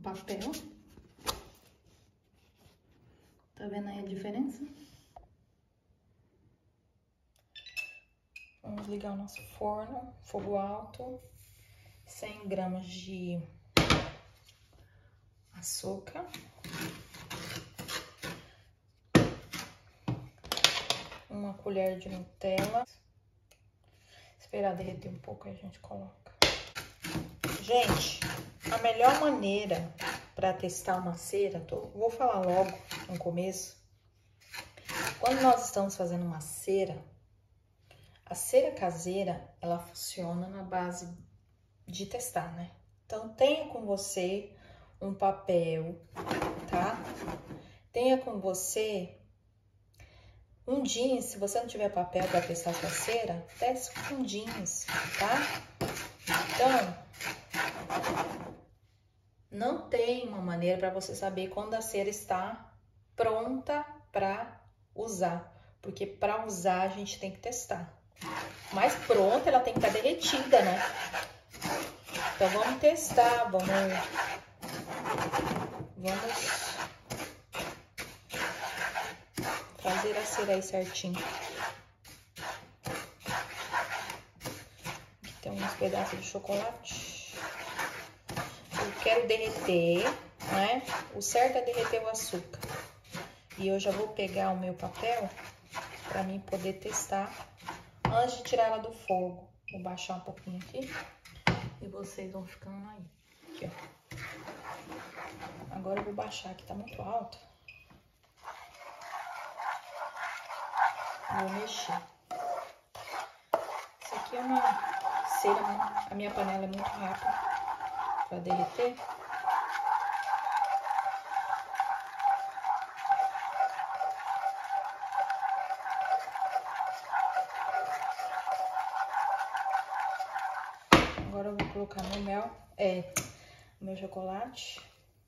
papel. Tá vendo aí a diferença? Vamos ligar o nosso forno, fogo alto, 100 gramas de açúcar. Uma colher de Nutella. Esperar derreter um pouco, aí a gente coloca. Gente, a melhor maneira para testar uma cera, vou falar logo no começo. Quando nós estamos fazendo uma cera, a cera caseira, ela funciona na base de testar, né? Então, tenha com você um papel, tá? Tenha com você um jeans. Se você não tiver papel para testar sua cera, teste com jeans, tá? Então, não tem uma maneira para você saber quando a cera está pronta para usar, porque para usar a gente tem que testar. Mas pronta, ela tem que estar derretida, né? Então vamos testar, vamos fazer a cera aí certinho. Aqui tem uns pedaços de chocolate. Eu quero derreter, né? O certo é derreter o açúcar. E eu já vou pegar o meu papel para mim poder testar antes de tirar ela do fogo. Vou baixar um pouquinho aqui e vocês vão ficando aí. Aqui, ó. Agora eu vou baixar aqui, tá muito alto. Vou mexer. Isso aqui é uma cera, a minha panela é muito rápida para derreter. Agora eu vou colocar meu mel, meu chocolate.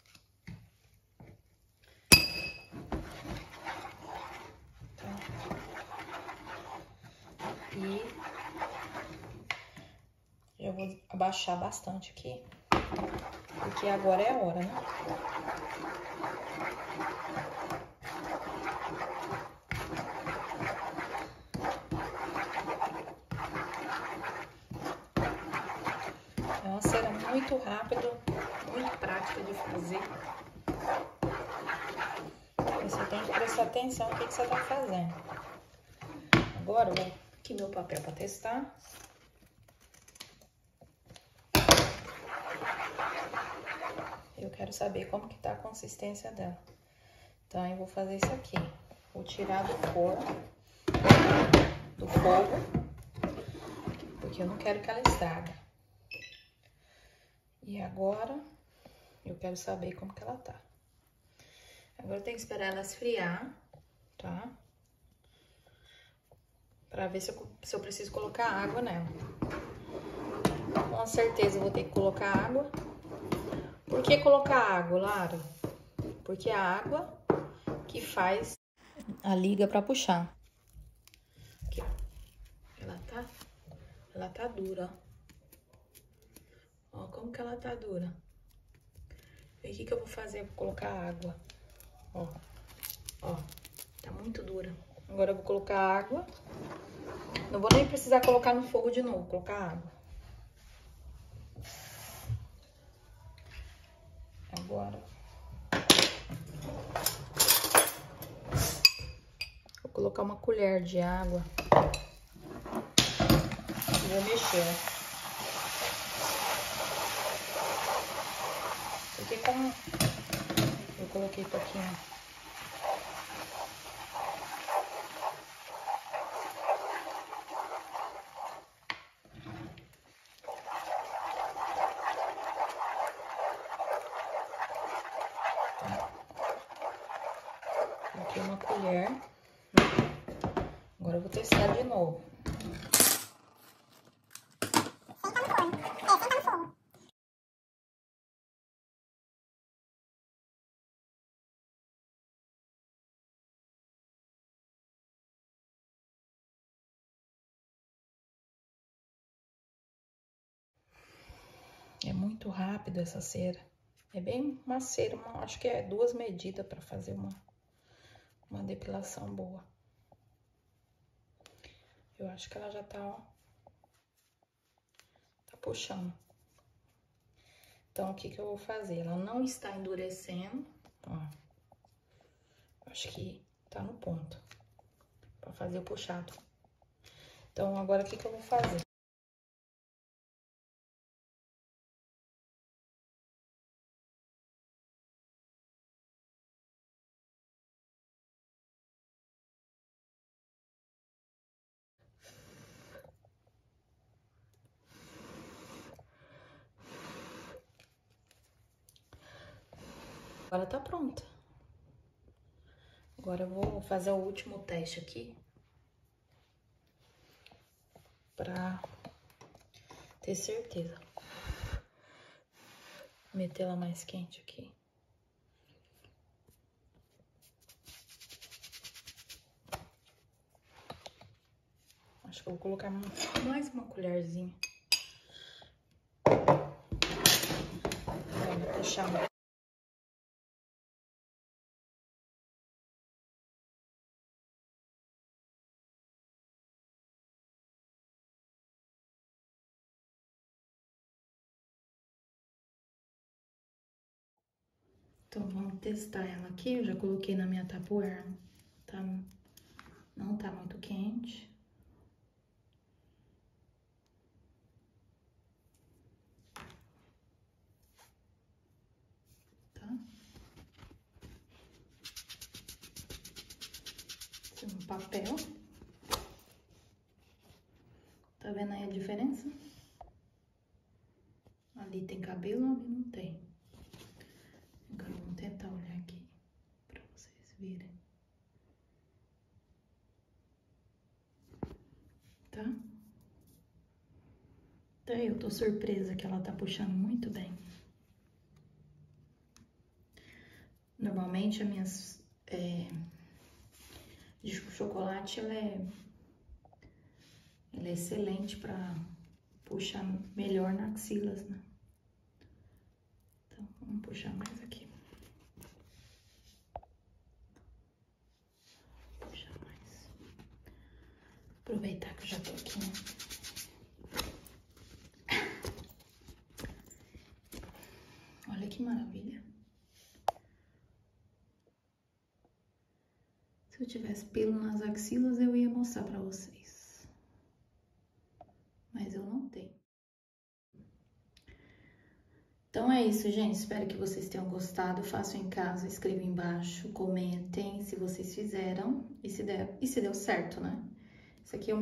Tá. E eu vou abaixar bastante aqui, porque agora é a hora, né? É uma cera muito rápida, muito prática de fazer. Você tem que prestar atenção no que você tá fazendo. Agora eu vou aqui meu papel para testar. Eu quero saber como que tá a consistência dela. Então eu vou fazer isso aqui. Vou tirar do fogo, porque eu não quero que ela estrague. E agora eu quero saber como que ela tá. Agora eu tenho que esperar ela esfriar, tá? Pra ver se eu preciso colocar água nela. Com certeza eu vou ter que colocar água. Por que colocar água, Lara? Porque é a água que faz a liga pra puxar. Aqui, ó. Ela tá dura, ó. Ó, como que ela tá dura. E o que eu vou fazer? Vou colocar água. Ó, ó, tá muito dura. Agora eu vou colocar água. Não vou nem precisar colocar no fogo de novo, vou colocar água. Agora vou colocar uma colher de água. E vou mexer. Porque como eu coloquei pouquinho. Coloquei uma colher. Agora eu vou testar de novo. É muito rápido essa cera. É bem uma cera, acho que é 2 medidas pra fazer uma depilação boa. Eu acho que ela já tá, ó, tá puxando. Então, o que que eu vou fazer? Ela não está endurecendo, ó. Acho que tá no ponto pra fazer o puxado. Então, agora, o que que eu vou fazer? Agora tá pronta. Agora eu vou fazer o último teste aqui. Pra ter certeza. Meter ela mais quente aqui. Acho que eu vou colocar mais uma colherzinha. Vou deixar. Então, vamos testar ela aqui. Eu já coloquei na minha Tupperware. Tá, não tá muito quente. Tá? Esse é um papel. Tá vendo aí a diferença? Ali tem cabelo, ali não tem. Agora vamos tentar olhar aqui pra vocês verem. Tá? Então, eu tô surpresa que ela tá puxando muito bem. Normalmente, as minhas de chocolate, ela é excelente pra puxar melhor nas axilas, né? Então, vamos puxar mais aqui. Puxar mais. Aproveitar que eu já tô aqui, né? Olha que maravilha. Se eu tivesse pelo nas axilas, eu ia mostrar pra vocês. Mas eu não tenho. Então é isso, gente. Espero que vocês tenham gostado. Façam em casa, escrevam embaixo, comentem se vocês fizeram e se deu certo, né? Isso aqui é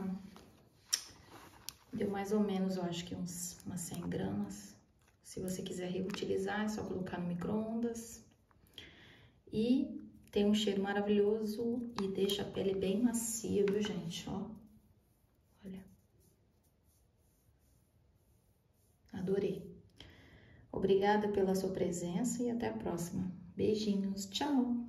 deu mais ou menos, eu acho que umas 100 gramas. Se você quiser reutilizar, é só colocar no micro-ondas. E tem um cheiro maravilhoso e deixa a pele bem macia, viu, gente? Ó, olha. Adorei. Obrigada pela sua presença e até a próxima. Beijinhos, tchau!